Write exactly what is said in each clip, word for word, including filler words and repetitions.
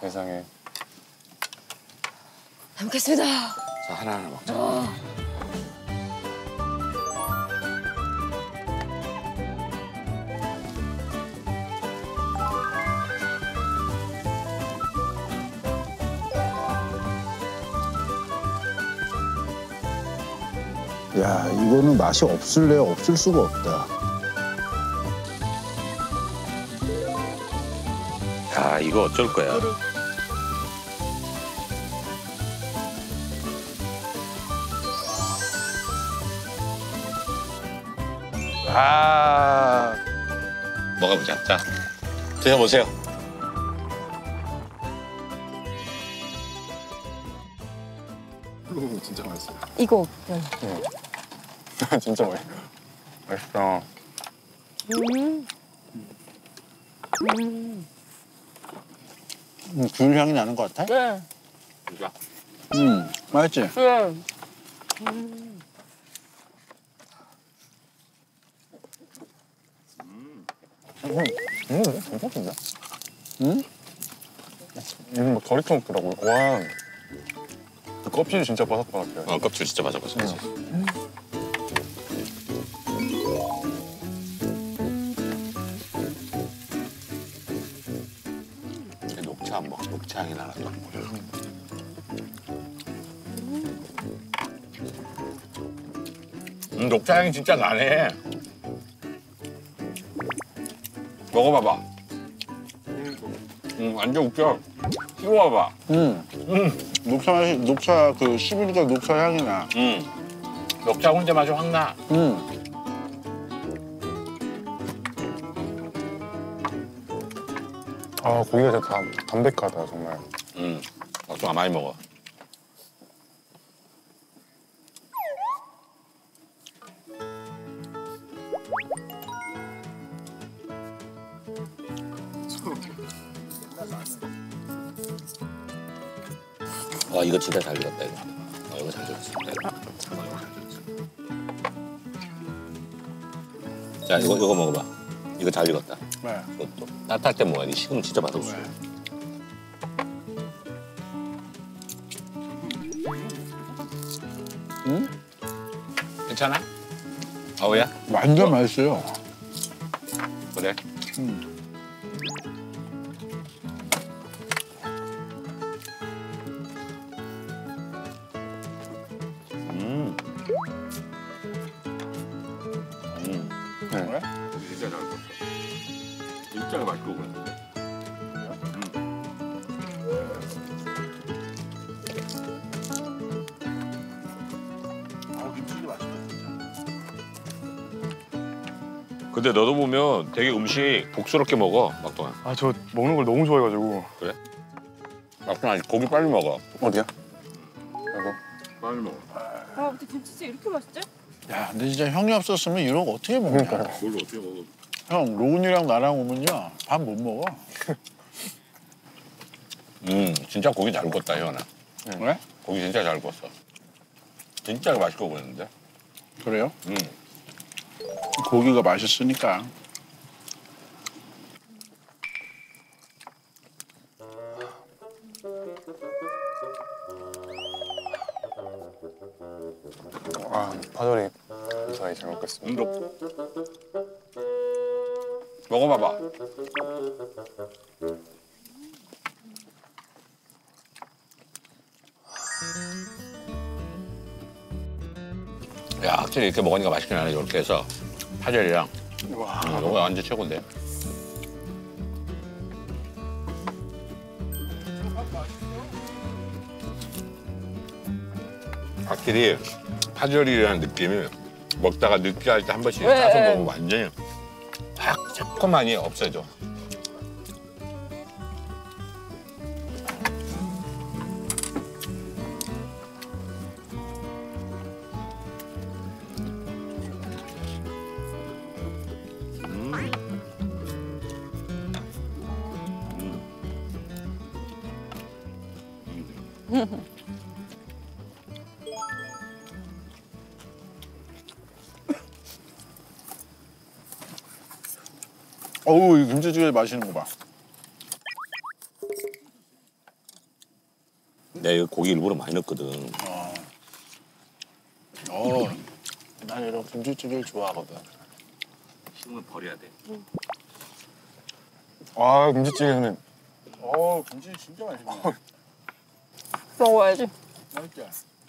세상에. 잘 먹겠습니다. 자, 하나하나 먹자. 어. 야, 이거는 맛이 없을래야 없을 수가 없다. 야, 이거 어쩔 거야. 아, 먹어보자. 자, 드셔보세요. 오, 진짜 맛있어. 이거. 응. 진짜 맛있어. 맛있다. 음. 음. 음, 귤 향이 나는 것 같아? 네. 진짜. 음, 맛있지? 네. 음. 음, 음, 괜찮은데? 응? 이건 막 덜 익혀먹더라고요. 와. 그 껍질이 진짜 바삭바삭해요. 어, 껍질 진짜 바삭바삭하지. 음. 녹차 안 먹어. 녹차 향이 나는 거. 음, 녹차 향이 진짜 나네. 먹어봐봐. 음, 완전 웃겨. 씹어봐봐. 음. 음, 녹차 맛이, 녹차 그 씹으니까 녹차 향이 나. 음. 녹차 혼자 맛이 확 나. 음. 아, 고기가 진짜 다 담백하다, 정말. 음, 좀 많이 먹어. 와, 이거 진짜 잘 익었다, 이거. 어, 이거 잘 익었어. 네. 어, 이거 잘 익었어. 자, 이거, 이거 먹어봐. 이거 잘 익었다. 네. 이것도 따뜻할 때 먹어야 돼. 식으면 진짜 맛없어. 네. 음? 괜찮아? 아우야? 완전 맛있어요. 그래? 음. 음. 음. 네. 진짜 잘 익었어. 진짜 맛있게 익었는데. 아, 김치도 맛있다, 진짜. 근데 너도 보면 되게 음식 복스럽게 먹어, 막동아. 아, 저 먹는 걸 너무 좋아해가지고. 막동아, 고기 빨리 먹어. 어디야? 아이고. 빨리 먹어. 아, 근데 김치찌개 이렇게 맛있지? 야, 근데 진짜 형이 없었으면 이런 거 어떻게 먹냐? 그러니까요. 뭘 어떻게 먹어? 형, 로운이랑 나랑 오면요, 밥 못 먹어. 음, 진짜 고기 잘 구웠다, 희원아. 왜? 고기 진짜 잘 구웠어. 진짜 맛있게 구웠는데. 그래요? 음. 고기가 맛있으니까. 아, 파절이 무사히 잘 먹겠습니다. 음, 먹어봐봐. 야, 확실히 이렇게 먹으니까 맛있긴 하네. 이렇게 해서 파절이랑. 와. 음, 이거 완전 최고인데. 확실히 파절이라는 느낌이 먹다가 느끼할 때 한 번씩 네. 짜서 먹으면 완전히 확 새콤함이 없어져. 어우, 이 김치찌개 맛있는 거 봐. 내가 이거 고기 일부러 많이 넣었거든. 어. 어. 난 이런 김치찌개를 좋아하거든. 식으면 버려야 돼. 아 김치찌개 형님. 어, 김치 진짜 맛있네. 먹어야지. 맛있지?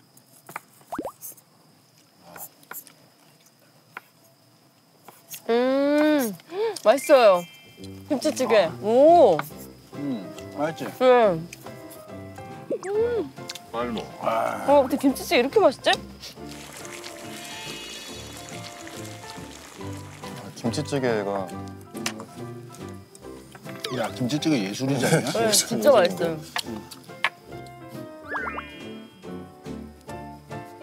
음, 맛있어요. 김치찌개. 오, 음, 맛있지? 네. 빨리 먹어. 아, 어, 근데 김치찌개 이렇게 맛있지? 김치찌개가 야, 김치찌개 예술이지 않냐? 네, 진짜 맛있어요.